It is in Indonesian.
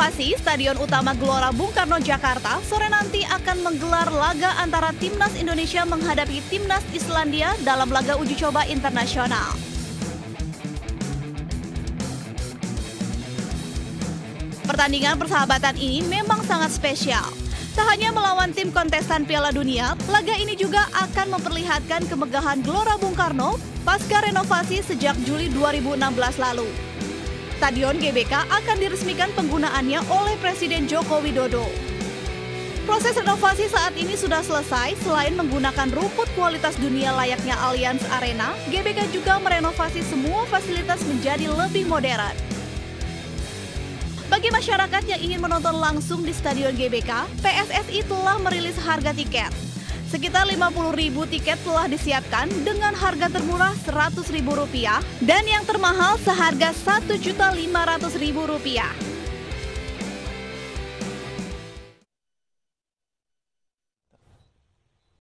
renovasi Stadion Utama Gelora Bung Karno Jakarta, sore nanti akan menggelar laga antara Timnas Indonesia menghadapi Timnas Islandia dalam laga uji coba internasional. Pertandingan persahabatan ini memang sangat spesial. Tak hanya melawan tim kontestan Piala Dunia, laga ini juga akan memperlihatkan kemegahan Gelora Bung Karno pasca renovasi sejak Juli 2016 lalu. Stadion GBK akan diresmikan penggunaannya oleh Presiden Joko Widodo. Proses renovasi saat ini sudah selesai. Selain menggunakan rumput kualitas dunia layaknya Allianz Arena, GBK juga merenovasi semua fasilitas menjadi lebih modern. Bagi masyarakat yang ingin menonton langsung di Stadion GBK, PSSI telah merilis harga tiket. Sekitar 50.000 tiket telah disiapkan dengan harga termurah Rp100.000 dan yang termahal seharga Rp1.500.000.